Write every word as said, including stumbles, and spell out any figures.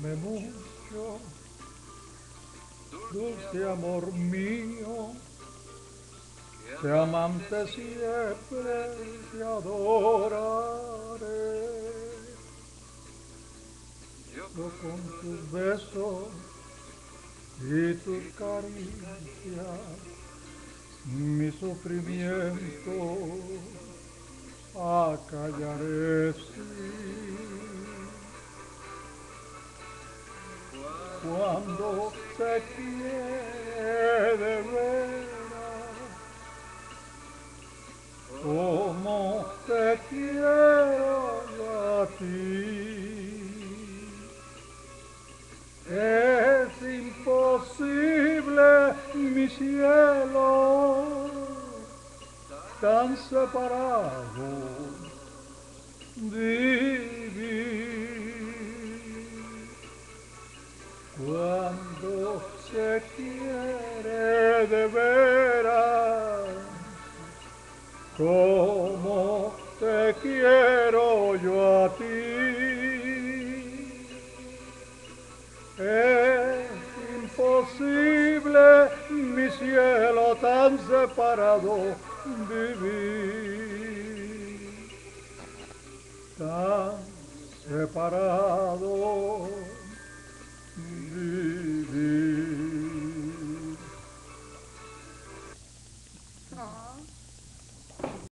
quererme mucho, dulce amor mío, que amante siempre te adoraré. Yo con tus besos y tus caricias mi sufrimiento acallaré, sí. Cuando te quiere de veras, como te quiero yo a ti, es imposible, mi cielo, tan separados vivir. Cuando se quiere de veras, como te quiero yo a ti, es imposible, mi cielo, tan separado vivir, tan separado